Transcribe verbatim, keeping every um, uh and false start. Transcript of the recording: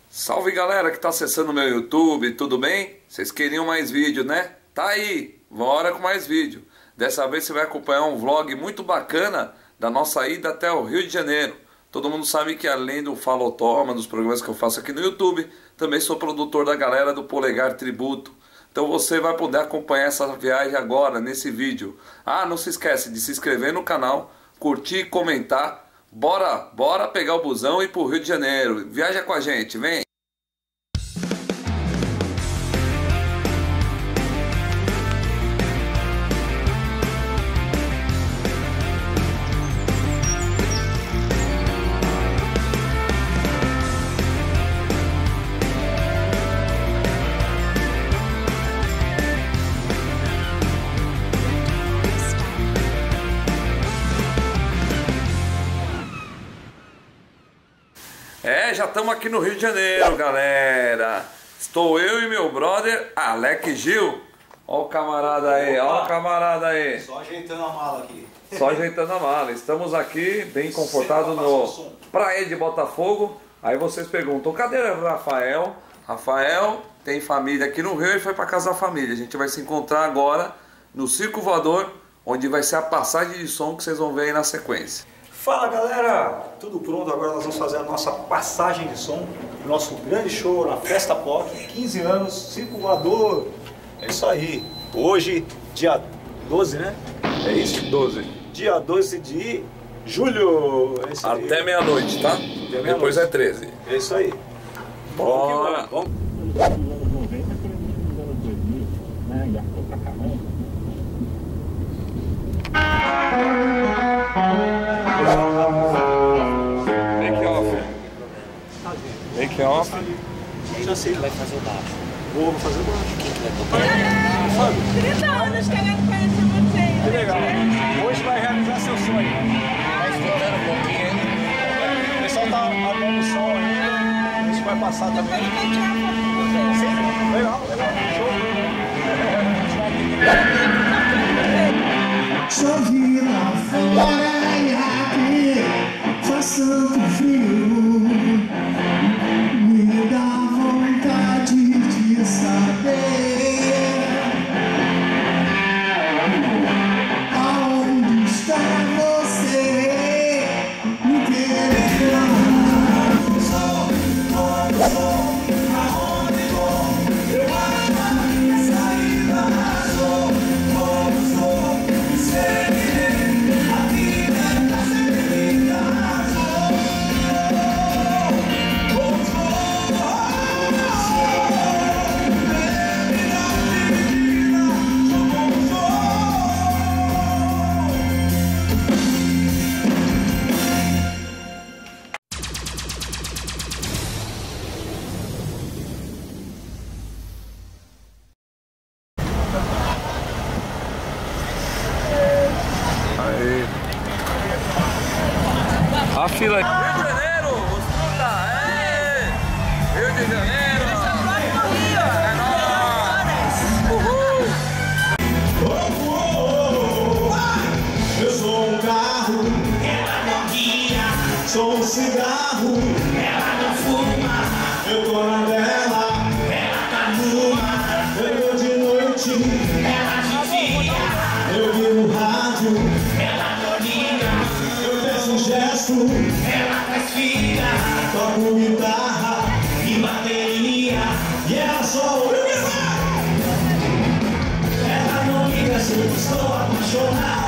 Salve galera que está acessando o meu YouTube, tudo bem? Vocês queriam mais vídeo, né? Tá aí, bora com mais vídeo. Dessa vez você vai acompanhar um vlog muito bacana da nossa ida até o Rio de Janeiro. Todo mundo sabe que além do Fala Toma, dos programas que eu faço aqui no YouTube, também sou produtor da galera do Polegar Tributo. Então você vai poder acompanhar essa viagem agora, nesse vídeo. Ah, não se esquece de se inscrever no canal, curtir e comentar. Bora, bora pegar o busão e ir pro Rio de Janeiro. Viaja com a gente, vem! É, já estamos aqui no Rio de Janeiro, galera. Estou eu e meu brother Alex Gil. Ó o camarada aí, ó o camarada aí. Só ajeitando a mala aqui. Só ajeitando a mala. Estamos aqui bem confortados no Praia de Botafogo. Aí vocês perguntam, cadê o Rafael? Rafael tem família aqui no Rio e foi para casa da família. A gente vai se encontrar agora no Circo Voador, onde vai ser a passagem de som que vocês vão ver aí na sequência. Fala galera, tudo pronto? Agora nós vamos fazer a nossa passagem de som, nosso grande show na Festa Pop, quinze anos, Circo Voador. É isso aí. Hoje, dia doze, né? É isso? doze. Dia doze de julho. É isso aí. Até meia-noite, tá? Meia Depois é treze. É isso aí. Bora! Vamos. Make off. Make off. Já sei. Vai fazer o baixo. Vou, vou fazer o baixo. Quem que vai tocar? Fábio. trinta anos querendo conhecer vocês. Que legal. Hoje vai realizar seu sonho. Tá escutando um pouquinho ainda? O pessoal tá abrindo o som ainda. A gente vai passar também. Depois vai tirar foto com vocês. Sim, legal, legal. Show. Chove lá fora e aqui faz tanto frio. Me dá vontade de saber aonde está você. Me telefona. Aonde vou? Eu acho a minha saída. Aí. A fila aí. Rio de Janeiro, escuta, é! Rio de Janeiro! É nóis! Uhul! Eu sou um carro, ela não guia. Sou um cigarro, ela não fuma. Eu tô na dela, ela tá numa. Eu tô de noite, ela de dia. Eu vi no rádio, ela não liga. Eu peço um gesto, ela faz fila. Toco guitarra e bateria. E ela só ouve. Ela não liga se eu estou apaixonado.